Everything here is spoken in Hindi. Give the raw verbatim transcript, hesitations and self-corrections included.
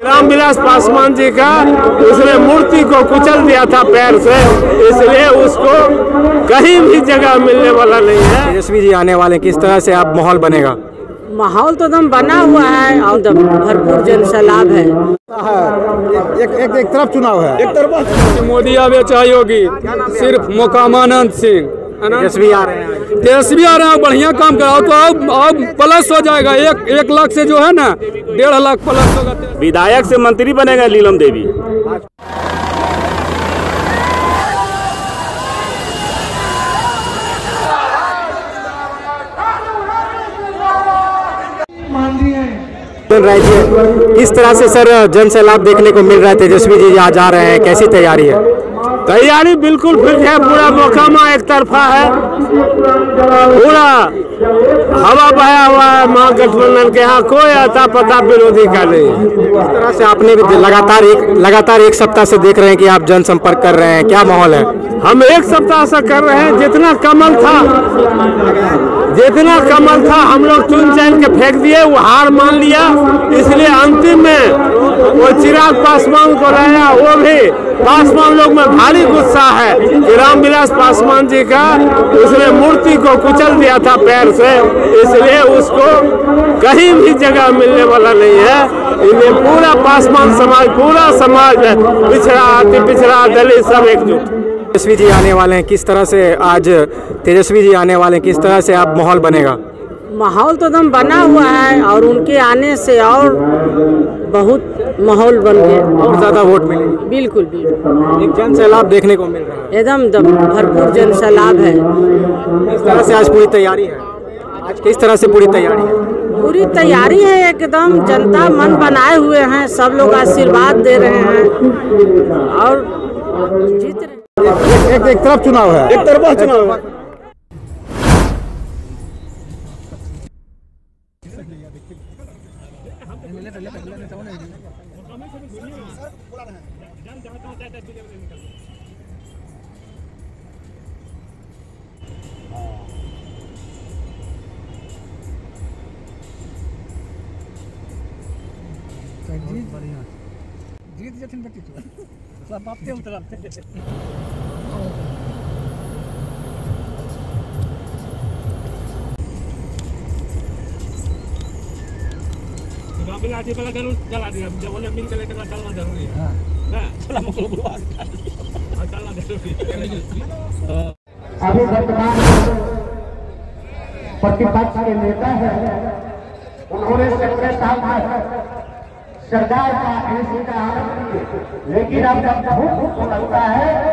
रामविलास पासवान जी का उसने मूर्ति को कुचल दिया था पैर से, इसलिए उसको कहीं भी जगह मिलने वाला नहीं है। तेजस्वी जी आने वाले, किस तरह से आप माहौल बनेगा? माहौल तो एकदम बना हुआ है और भरपूर जन सैलाब है। एक एक एक तरफ चुनाव है, एक तरफ मोदी आवे चाहे योगी, सिर्फ मोकामानंद सिंह तेजस्वी आ रहे हैं। तेजस्वी आ रहे हैं, बढ़िया काम कराओ तो अब अब प्लस हो जाएगा। एक एक लाख से जो है ना डेढ़ लाख प्लस होगा। विधायक से मंत्री बनेगा नीलम देवी। मिल रहा है, किस तरह से सर जन सैलाब देखने को मिल रहा है? तेजस्वी जी आज आ रहे हैं, कैसी तैयारी है? तैयारी बिल्कुल फिट है, पूरा मोकामा एक तरफा है, पूरा हवा बहाया हुआ है महागठबंधन के यहाँ, कोई आता पता विरोधी का नहीं है। इस तरह से आपने भी लगातार एक लगातार एक सप्ताह से देख रहे हैं कि आप जनसंपर्क कर रहे हैं, क्या माहौल है? हम एक सप्ताह से कर रहे हैं, जितना कमल था जितना कमल था हम लोग चुन चैन के फेंक दिए, वो हार मान लिया, इसलिए अंतिम में वो चिराग पासवान को लाया। वो भी पासवान लोग में भारी गुस्सा है कि रामविलास पासवान जी का उसने मूर्ति को कुचल दिया था पैर से, इसलिए उसको कहीं भी जगह मिलने वाला नहीं है। इन्हें पूरा पासवान समाज, पूरा समाज है, पिछड़ा अति पिछड़ा दलित सब एकजुट। तेजस्वी जी आने वाले हैं, किस तरह से आज तेजस्वी जी आने वाले हैं, किस तरह से आप माहौल बनेगा? माहौल तो एकदम बना हुआ है और उनके आने से और बहुत माहौल बन गया और ज्यादा वोट मिलेंगे। बिल्कुल बिल्कुल एक जन सैलाब देखने को मिल रहा है, एकदम भरपूर जन सैलाब है। किस तरह से आज पूरी तैयारी है? आज किस तरह से पूरी तैयारी है? पूरी तैयारी है, एकदम जनता मन बनाए हुए हैं, सब लोग आशीर्वाद दे रहे हैं और जीत रहे हैं। एक, एक, एक तरफ चुनाव है, एक तरफ चुनाव है। जीत जथिन बटी तो सब आपके उतरते रामविलास जी पहले जरूर चला दिया, जब उन्हें मिल के लेकर चलना जरूरी है। हां ना चला मुझे बुला चलना जरूरी है। अभी वर्तमान प्रतिपक्ष के नेता है, उन्होंने सत्रह साल में सरकार का ऐसी का आरोप किए, लेकिन अब जब बहुत लगता है